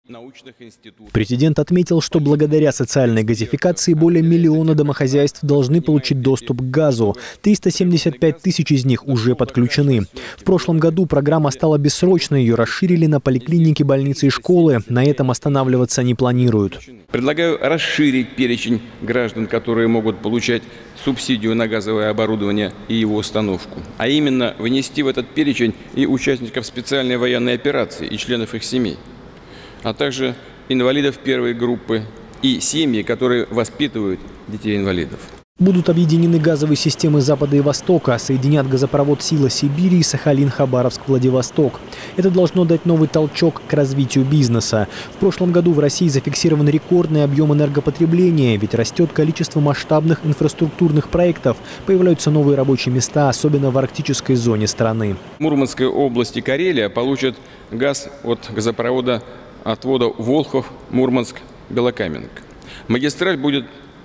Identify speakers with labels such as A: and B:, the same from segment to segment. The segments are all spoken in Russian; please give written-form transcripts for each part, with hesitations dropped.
A: Президент отметил, что благодаря социальной газификации более 1 миллиона домохозяйств должны получить доступ к газу. 375 тысяч из них уже подключены. В прошлом году программа стала бессрочной, ее расширили на поликлиники, больницы и школы. На этом останавливаться не планируют.
B: Предлагаю расширить перечень граждан, которые могут получать субсидию на газовое оборудование и его установку. А именно внести в этот перечень и участников специальной военной операции и членов их семей, а также инвалидов первой группы и семьи, которые воспитывают детей-инвалидов.
A: Будут объединены газовые системы Запада и Востока, соединят газопровод «Сила Сибири» и Сахалин-Хабаровск-Владивосток. Это должно дать новый толчок к развитию бизнеса. В прошлом году в России зафиксирован рекордный объем энергопотребления, ведь растет количество масштабных инфраструктурных проектов, появляются новые рабочие места, особенно в арктической зоне страны.
B: Мурманская область и Карелия получат газ от газопровода отвода Волхов-Мурманск-Белокаменка. Магистраль будет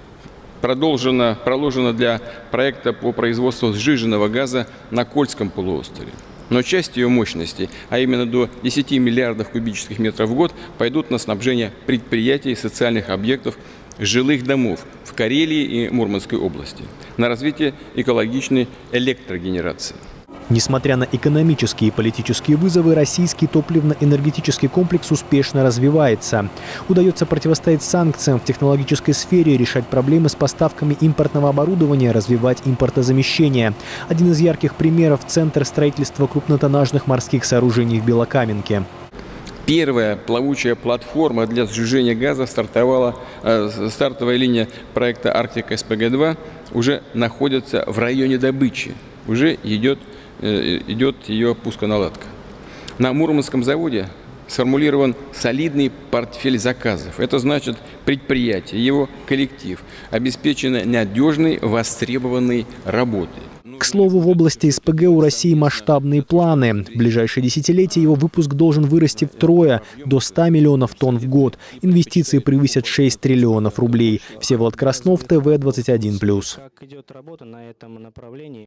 B: проложена для проекта по производству сжиженного газа на Кольском полуострове. Но часть ее мощности, а именно до 10 миллиардов кубических метров в год, пойдут на снабжение предприятий и социальных объектов, жилых домов в Карелии и Мурманской области, на развитие экологичной электрогенерации.
A: Несмотря на экономические и политические вызовы, российский топливно-энергетический комплекс успешно развивается. Удается противостоять санкциям в технологической сфере, решать проблемы с поставками импортного оборудования, развивать импортозамещение. Один из ярких примеров – центр строительства крупнотоннажных морских сооружений в Белокаменке.
B: Первая плавучая платформа для сжижения газа стартовала. Стартовая линия проекта «Арктика-СПГ-2» уже находится в районе добычи. Уже идет ее пусконаладка. На Мурманском заводе сформулирован солидный портфель заказов. Это значит, предприятие, его коллектив обеспечено надежной, востребованной работой.
A: К слову, в области СПГ у России масштабные планы. В ближайшие десятилетия его выпуск должен вырасти втрое, до 100 миллионов тонн в год. Инвестиции превысят 6 триллионов рублей. Всеволод Краснов, ТВ-21+.